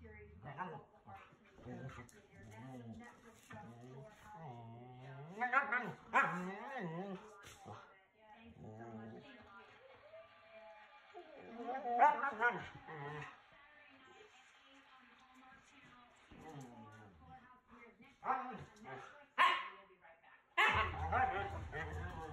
series that broke the hearts of the creators. That's a Netflix show for Thank you so much. We'll be right back.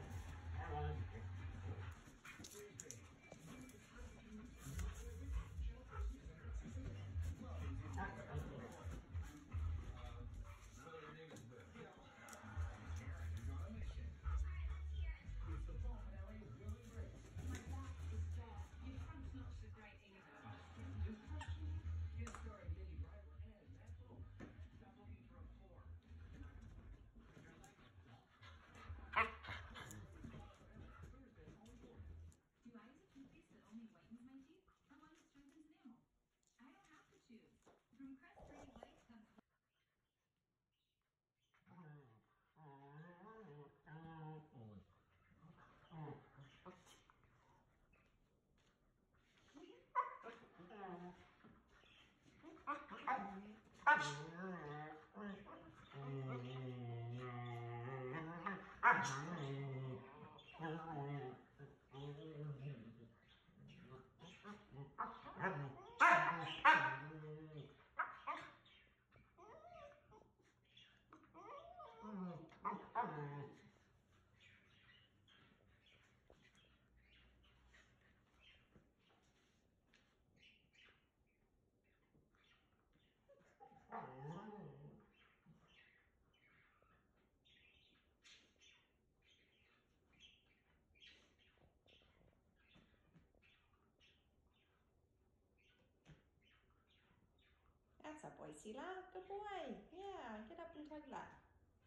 That's a boy, Sila. Good boy. Yeah, get up and tug that.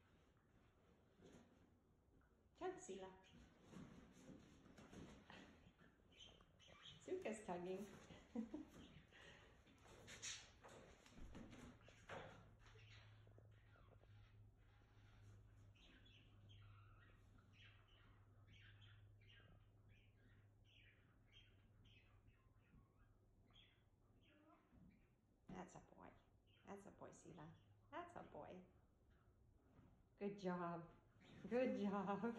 Tug, Sila. Zuka's tugging. That's a boy. That's a boy, Sila. That's a boy. Good job. Good job.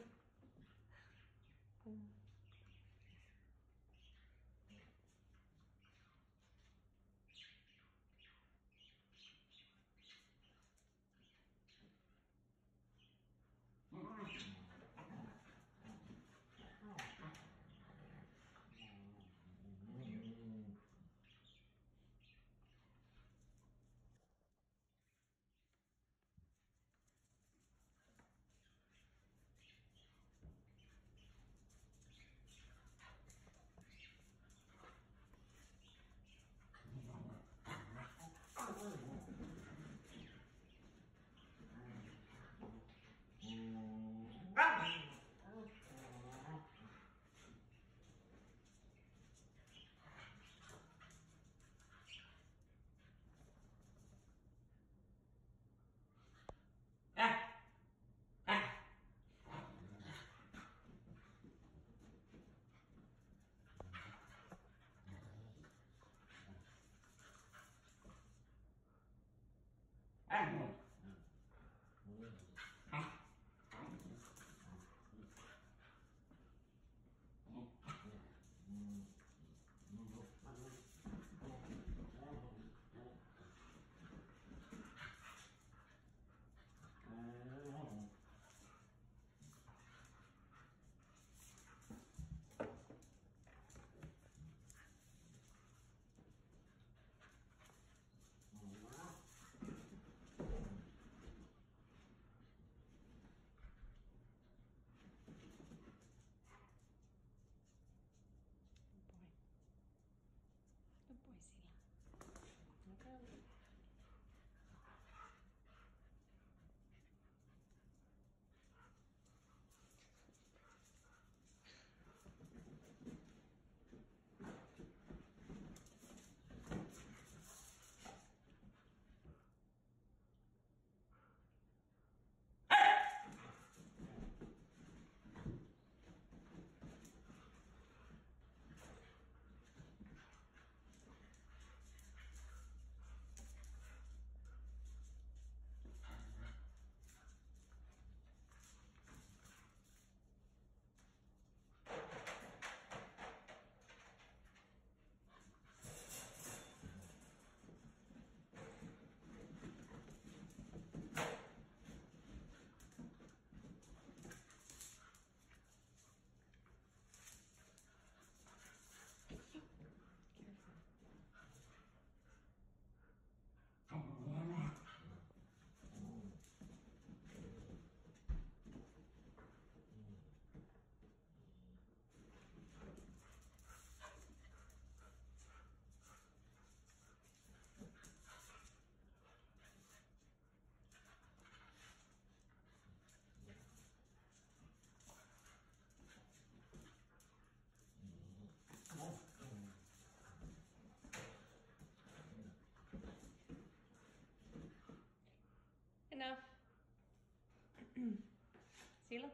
Sila?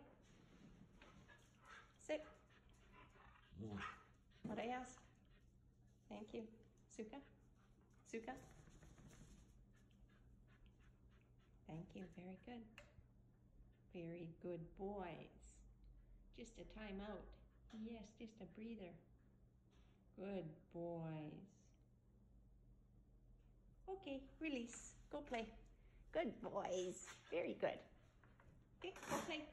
Sit. What I ask? Thank you. Suka? Suka? Thank you. Very good. Very good boys. Just a timeout. Yes, just a breather. Good boys. Okay, release. Go play. Good boys. Very good. Okay, go play.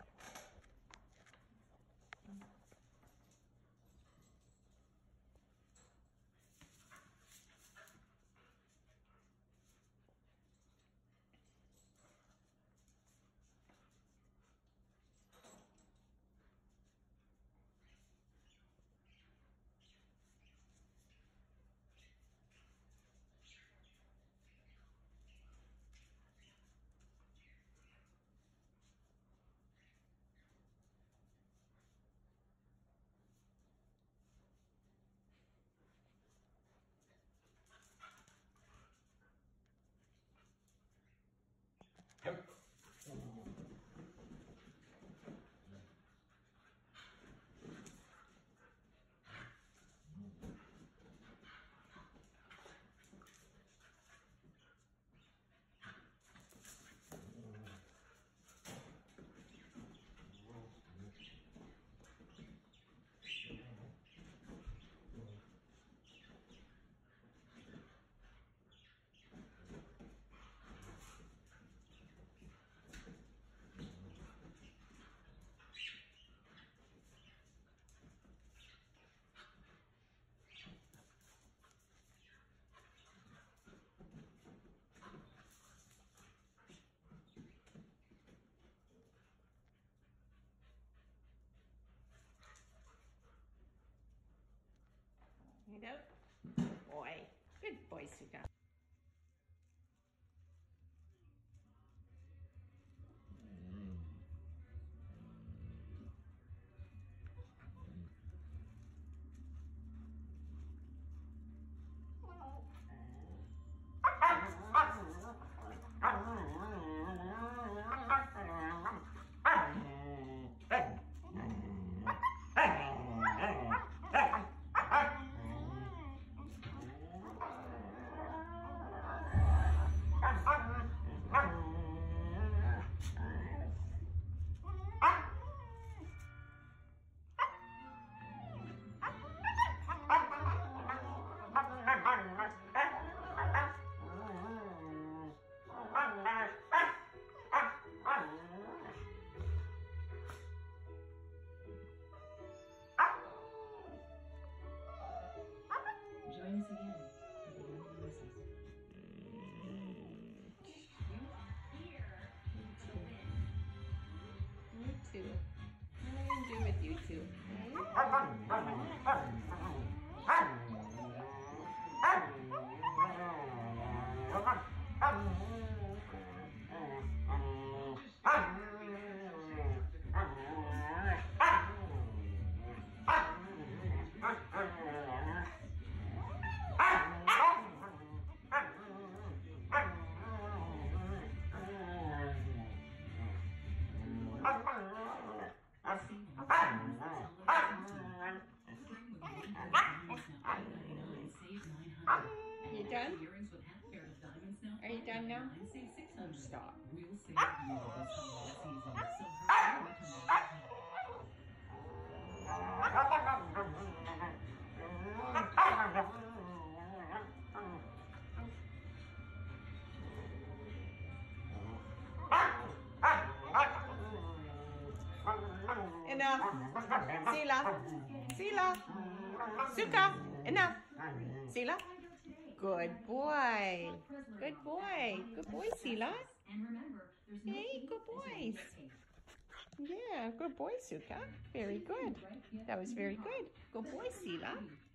You go. Good boy. Good boy, Suka. Join us again at the end of the recess. You too. What are you gonna do with you two? You done? Are you done now? Oh, stop. Enough. Sila. Sila. Suka. Enough. Sila. Good boy. Good boy. Good boy, Sila. Hey, good boys. Yeah, good boy, Suka. Very good. That was very good. Good boy, Sila.